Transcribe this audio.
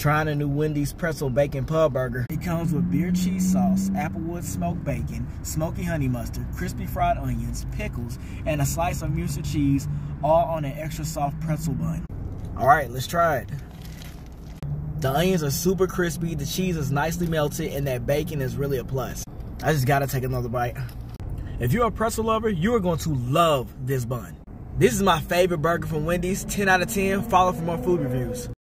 Trying a new Wendy's Pretzel Bacon Pub Burger. It comes with beer cheese sauce, applewood smoked bacon, smoky honey mustard, crispy fried onions, pickles, and a slice of Musa cheese, all on an extra soft pretzel bun. All right, let's try it. The onions are super crispy, the cheese is nicely melted, and that bacon is really a plus. I just gotta take another bite. If you're a pretzel lover, you are going to love this bun. This is my favorite burger from Wendy's, 10 out of 10. Follow for more food reviews.